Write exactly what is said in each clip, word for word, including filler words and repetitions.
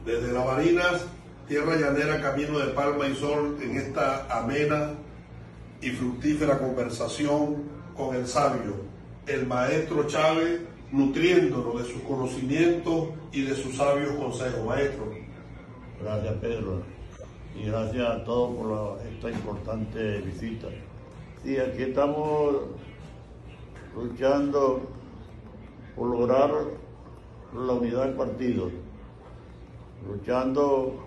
Desde Las Barinas, tierra llanera, camino de palma y sol, en esta amena y fructífera conversación con el sabio, el maestro Chávez, nutriéndonos de sus conocimientos y de sus sabios consejos. Maestro. Gracias, Pedro, y gracias a todos por la, esta importante visita. Sí, aquí estamos luchando por lograr la unidad del partido, luchando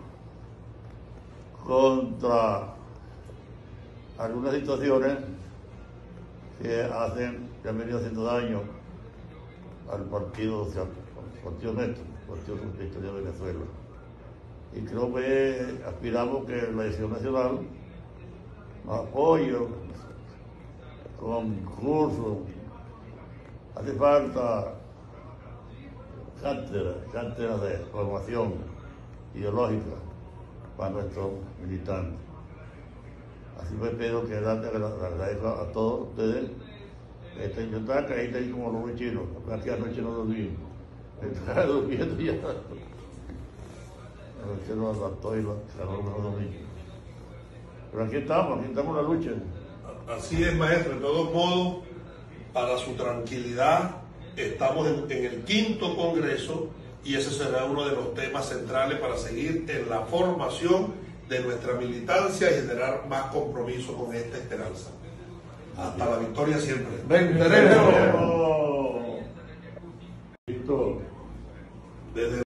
contra algunas situaciones que hacen, que han venido haciendo daño al Partido Social, al Partido Nuestro, al Partido Socialista de Venezuela. Y creo que aspiramos que la decisión nacional, más apoyo, con cursos, hace falta cátedra, cátedra de formación ideológica para nuestros militantes. Así me espero que agradezco a todos ustedes. Este, yo estaba caído ahí como los chinos, aquí anoche no dormí, estaba durmiendo ya. Anoche lo adaptó y lo dormí. Pero aquí estamos, aquí estamos en la lucha. Así es, maestro. De todos modos, para su tranquilidad, estamos en, en el quinto congreso y ese será uno de los temas centrales para seguir en la formación de nuestra militancia y generar más compromiso con esta esperanza. Hasta la victoria siempre. ¡Venceremos! Desde